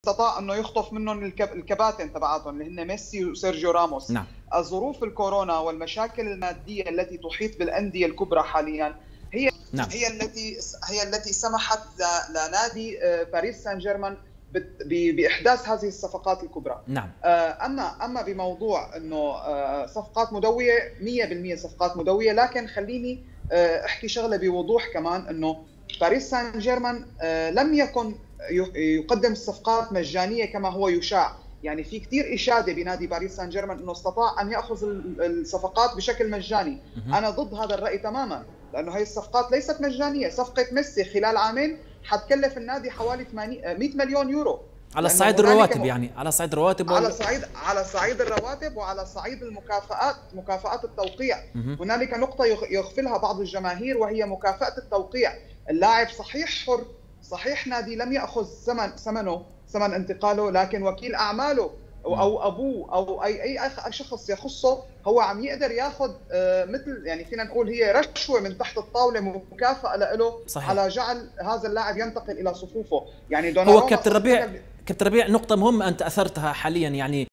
استطاع انه يخطف منهم الكباتن تبعاتهم اللي هن ميسي وسيرجيو راموس. نعم. الظروف الكورونا والمشاكل الماديه التي تحيط بالانديه الكبرى حاليا هي نعم. هي التي سمحت لنادي باريس سان جيرمان باحداث هذه الصفقات الكبرى. نعم. اما بموضوع انه صفقات مدويه، 100% صفقات مدويه، لكن خليني احكي شغله بوضوح كمان، انه باريس سان جيرمان لم يكن يقدم الصفقات مجانيه كما هو يشاع. يعني في كثير اشاده بنادي باريس سان جيرمان انه استطاع ان ياخذ الصفقات بشكل مجاني. انا ضد هذا الراي تماما، لانه هي الصفقات ليست مجانيه. صفقه ميسي خلال عامين حتكلف النادي حوالي 100 مليون يورو على صعيد الرواتب، يعني على صعيد الرواتب على صعيد الرواتب وعلى صعيد المكافآت، مكافآت التوقيع. هنالك نقطة يغفلها بعض الجماهير، وهي مكافأة التوقيع. اللاعب صحيح حر، صحيح نادي لم يأخذ ثمن انتقاله، لكن وكيل أعماله أو أبوه أو أي شخص يخصه هو عم يقدر ياخذ مثل، يعني فينا نقول هي رشوة من تحت الطاولة، مكافأة له على جعل هذا اللاعب ينتقل إلى صفوفه. يعني هو كابتن ربيع، نقطة مهمة أنت أثرتها حاليا، يعني